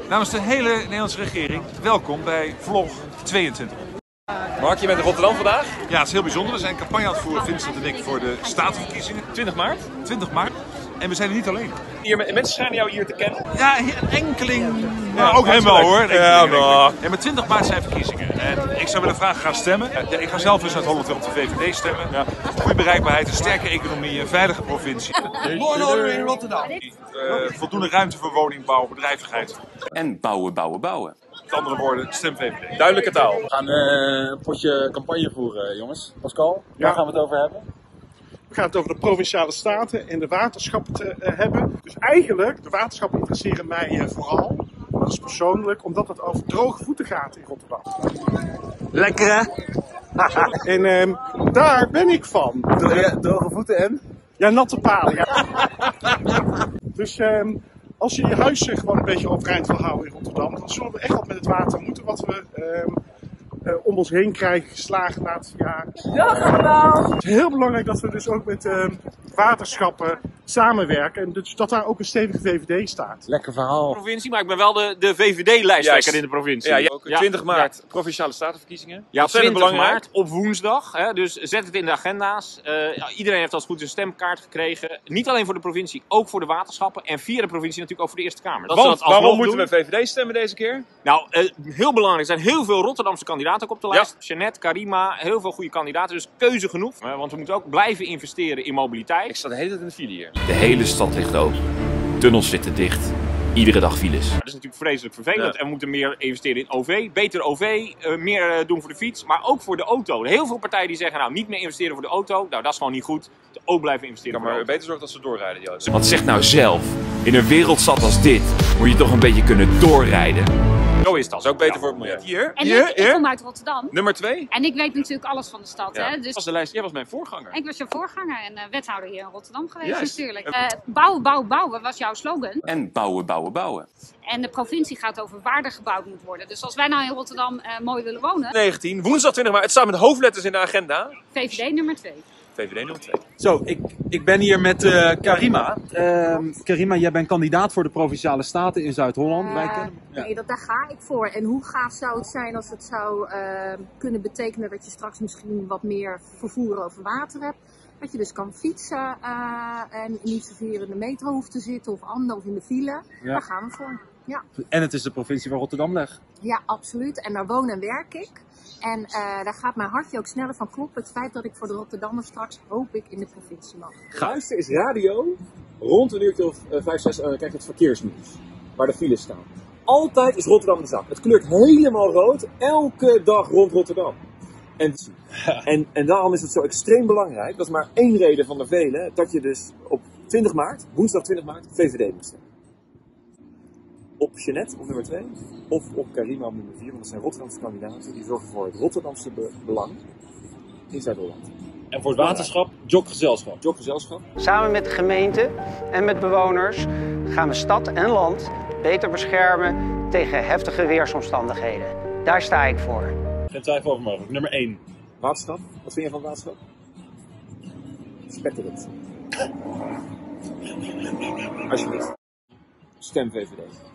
Namens de hele Nederlandse regering, welkom bij vlog 22. Mark, je bent in Rotterdam vandaag? Ja, het is heel bijzonder. We zijn campagne aan het voeren, Vincent en ik, voor de statenverkiezingen. 20 maart. 20 maart. En we zijn er niet alleen. Mensen schijnen jou hier te kennen. Ja, een enkeling. Maar ook helemaal hoor. Ja, maar 20 maart zijn verkiezingen. En ik zou willen vragen, ga stemmen. Ja, ik ga zelf dus uit Holland op de VVD stemmen. Ja. Goede bereikbaarheid, een sterke economie, een veilige provincie. Mooi in Rotterdam. Voldoende ruimte voor woningbouw, bedrijvigheid. En bouwen. Met andere woorden, stem VVD. Duidelijke taal. We gaan een potje campagne voeren, jongens. Pascal, waar gaan we het over hebben? We gaan het over de Provinciale Staten en de waterschappen hebben. Dus eigenlijk, de waterschappen interesseren mij vooral, dat is persoonlijk, omdat het over droge voeten gaat in Rotterdam. Lekker hè? En daar ben ik van. Droge voeten en? Ja, natte palen. Ja. Dus als je je huis gewoon een beetje overeind wil houden in Rotterdam, dan zullen we echt wat met het water moeten, wat we om ons heen krijgen geslagen de laatste jaren. Het is heel belangrijk dat we dus ook met waterschappen samenwerken en dus dat daar ook een stevige VVD staat. Lekker verhaal. Provincie, maar ik ben wel de VVD-lijsttrekker in de provincie. Ja, ook 20 maart Provinciale Statenverkiezingen. Ja, 20 belangrijk. maart op woensdag. Hè, dus zet het in de agenda's. Iedereen heeft als het goed een stemkaart gekregen. Niet alleen voor de provincie, ook voor de waterschappen. En via de provincie natuurlijk ook voor de Eerste Kamer. Dat Want waarom moeten we VVD stemmen deze keer? Nou, heel belangrijk. Er zijn heel veel Rotterdamse kandidaten ook op de lijst. Jeannette, Karima, heel veel goede kandidaten. Dus keuze genoeg. Want we moeten ook blijven investeren in mobiliteit. Ik sta de hele tijd in de file hier. De hele stad ligt open. Tunnels zitten dicht. Iedere dag files. Dat is natuurlijk vreselijk vervelend. Ja. En we moeten meer investeren in OV. Beter OV, meer doen voor de fiets, maar ook voor de auto. Heel veel partijen die zeggen, nou, niet meer investeren voor de auto. Nou, dat is gewoon niet goed. Ook blijven investeren voor de Maar auto. beter zorgen dat ze doorrijden, die auto's. Want zeg nou zelf, in een wereldstad als dit moet je toch een beetje kunnen doorrijden. Zo is dat. Dat is ook beter voor het milieu. Hier? En ik kom uit Rotterdam. Nummer 2? En ik weet natuurlijk alles van de stad. Ja. Hè? Dus Jij was mijn voorganger. ik was jouw voorganger en wethouder hier in Rotterdam geweest Juist. natuurlijk. Bouwen was jouw slogan. En bouwen. En de provincie gaat over waar er gebouwd moet worden. Dus als wij nou in Rotterdam mooi willen wonen, 19, woensdag 20 maart. Het staat met hoofdletters in de agenda. VVD nummer 2. VVD nummer 2. Zo, ik ben hier met Karima. Karima, jij bent kandidaat voor de Provinciale Staten in Zuid-Holland. Wij kennen... Nee, daar ga ik voor. En hoe gaaf zou het zijn als het zou kunnen betekenen dat je straks misschien wat meer vervoer over water hebt. Dat je dus kan fietsen en niet zoveel in de metro hoeft te zitten of in de file. Ja. Daar gaan we voor. Ja. En het is de provincie waar Rotterdam ligt. Ja, absoluut. En daar woon en werk ik. En daar gaat mijn hartje ook sneller van kloppen. Het feit dat ik voor de Rotterdammers straks hoop ik in de provincie mag. Luister is radio. Rond een uurtje of 5, 6 krijg je het verkeersnieuws. Waar de files staan. Altijd is Rotterdam de zaak. Het kleurt helemaal rood. Elke dag rond Rotterdam. En daarom is het zo extreem belangrijk. Dat is maar één reden van de vele. Dat je dus op 20 maart, woensdag 20 maart, VVD moet stemmen. Op Jeannette op nummer 2 of op Karima op nummer 4, want dat zijn Rotterdamse kandidaten die zorgen voor het Rotterdamse belang in Zuid-Holland. En voor het waterschap, joggezelschap. Joggezelschap. Samen met de gemeente en met bewoners gaan we stad en land beter beschermen tegen heftige weersomstandigheden. Daar sta ik voor. Geen twijfel over mogelijk. Nummer 1. Waterschap, wat vind je van het waterschap? Spetterend. Alsjeblieft. Stem VVD.